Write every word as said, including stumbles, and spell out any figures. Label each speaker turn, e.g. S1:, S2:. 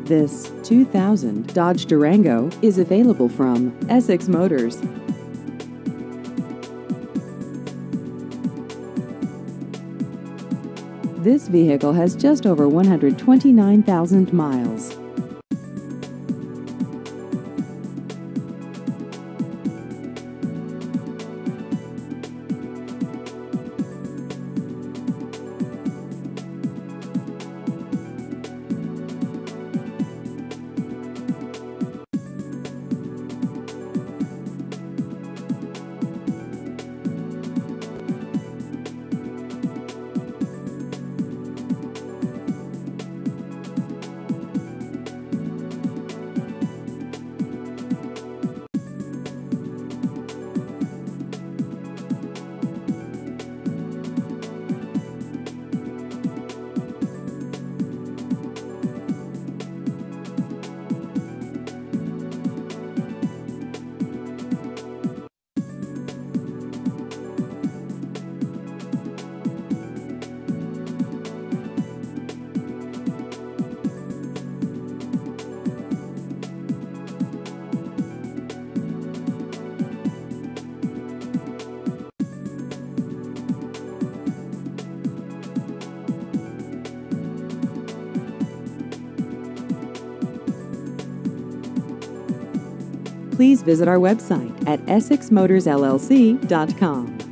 S1: This two thousand Dodge Durango is available from Essex Motors. This vehicle has just over one hundred twenty-nine thousand miles. Please visit our website at essex motors l l c dot com.